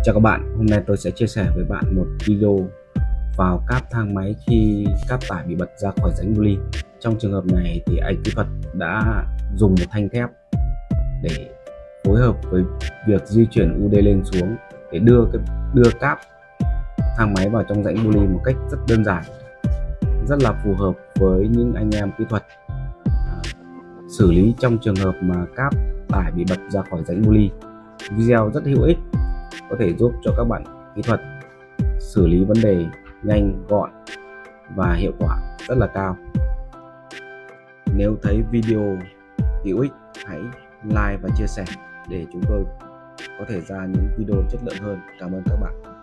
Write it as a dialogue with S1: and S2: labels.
S1: Chào các bạn, hôm nay tôi sẽ chia sẻ với bạn một video vào cáp thang máy khi cáp tải bị bật ra khỏi rãnh bu li. Trong trường hợp này thì anh kỹ thuật đã dùng một thanh thép để phối hợp với việc di chuyển UD lên xuống để đưa cáp thang máy vào trong rãnh bu li một cách rất đơn giản, rất là phù hợp với những anh em kỹ thuật xử lý trong trường hợp mà cáp tải bị bật ra khỏi rãnh bu li. Video rất hữu ích, có thể giúp cho các bạn kỹ thuật xử lý vấn đề nhanh gọn và hiệu quả rất là cao. Nếu thấy video hữu ích, hãy like và chia sẻ để chúng tôi có thể ra những video chất lượng hơn. Cảm ơn các bạn.